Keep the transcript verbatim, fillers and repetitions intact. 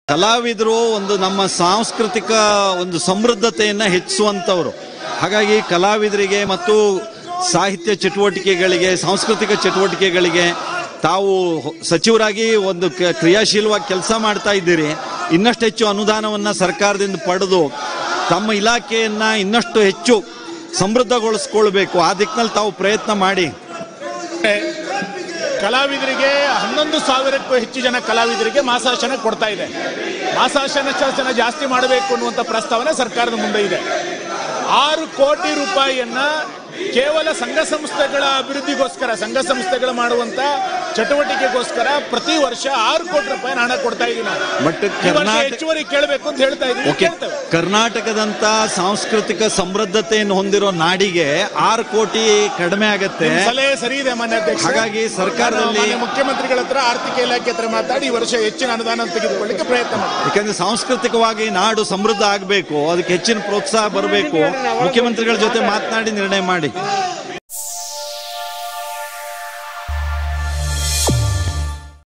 ಕಲಾವಿದರು ಒಂದು ನಮ್ಮ ಸಾಂಸ್ಕೃತಿಕ ಒಂದು ಸಮೃದ್ಧತೆಯನ್ನು ಹೆಚ್ಚಿಸುವಂಥವ್ರು. ಹಾಗಾಗಿ ಕಲಾವಿದರಿಗೆ ಮತ್ತು ಸಾಹಿತ್ಯ ಚಟುವಟಿಕೆಗಳಿಗೆ, ಸಾಂಸ್ಕೃತಿಕ ಚಟುವಟಿಕೆಗಳಿಗೆ ತಾವು ಸಚಿವರಾಗಿ ಒಂದು ಕ್ರಿಯಾಶೀಲವಾಗಿ ಕೆಲಸ ಮಾಡ್ತಾ ಇದ್ದೀರಿ. ಇನ್ನಷ್ಟು ಹೆಚ್ಚು ಅನುದಾನವನ್ನು ಸರ್ಕಾರದಿಂದ ಪಡೆದು ತಮ್ಮ ಇಲಾಖೆಯನ್ನು ಇನ್ನಷ್ಟು ಹೆಚ್ಚು ಸಮೃದ್ಧಗೊಳಿಸ್ಕೊಳ್ಬೇಕು. ಆ ದಿಕ್ಕಿನಲ್ಲಿ ತಾವು ಪ್ರಯತ್ನ ಮಾಡಿ. ಕಲಾವಿದರಿಗೆ ಹನ್ನೊಂದು ಸಾವಿರಕ್ಕೂ ಹೆಚ್ಚು ಜನ ಕಲಾವಿದರಿಗೆ ಮಾಸಾಶನ ಕೊಡ್ತಾ ಇದೆ. ಮಾಸಾಶನ ಶಾಸನ ಜಾಸ್ತಿ ಮಾಡಬೇಕು ಅನ್ನುವಂಥ ಪ್ರಸ್ತಾವನೆ ಸರ್ಕಾರದ ಮುಂದೆ ಇದೆ. ಆರು ಕೋಟಿ ರೂಪಾಯಿಯನ್ನ ಕೇವಲ ಸಂಘ ಸಂಸ್ಥೆಗಳ ಅಭಿವೃದ್ಧಿಗೋಸ್ಕರ, ಸಂಘ ಸಂಸ್ಥೆಗಳು ಮಾಡುವಂತ ಚಟುವಟಿಕೆಗೋಸ್ಕರ ಪ್ರತಿ ವರ್ಷ ಆರು ಕೋಟಿ ರೂಪಾಯಿ ಹಣ ಕೊಡ್ತಾ ಇದೀನಿ. ಬಟ್ ಹೆಚ್ಚುವರಿ ಕೇಳಬೇಕು ಅಂತ ಹೇಳ್ತಾ ಇದ್ದೀವಿ. ಕರ್ನಾಟಕದಂತ ಸಾಂಸ್ಕೃತಿಕ ಸಮೃದ್ಧತೆಯನ್ನು ಹೊಂದಿರೋ ನಾಡಿಗೆ ಆರು ಕೋಟಿ ಕಡಿಮೆ ಆಗತ್ತೆ. ಸಲಹೆ ಸರಿ ಇದೆ ಮಾನ್ಯ ಅಧ್ಯಕ್ಷ. ಹಾಗಾಗಿ ಸರ್ಕಾರದಲ್ಲಿ ಮುಖ್ಯಮಂತ್ರಿಗಳ ಹತ್ರ, ಆರ್ಥಿಕ ಇಲಾಖೆ ಹತ್ರ ಮಾತಾಡಿ ಈ ವರ್ಷ ಹೆಚ್ಚಿನ ಅನುದಾನ ತೆಗೆದುಕೊಳ್ಳಿಕ್ಕೆ ಪ್ರಯತ್ನ ಮಾಡಿ. ಯಾಕಂದ್ರೆ ಸಾಂಸ್ಕೃತಿಕವಾಗಿ ನಾಡು ಸಮೃದ್ಧ ಆಗಬೇಕು, ಅದಕ್ಕೆ ಹೆಚ್ಚಿನ ಪ್ರೋತ್ಸಾಹ ಬರಬೇಕು. ಮುಖ್ಯಮಂತ್ರಿಗಳ ಜೊತೆ ಮಾತನಾಡಿ ನಿರ್ಣಯ ಮಾಡಿ.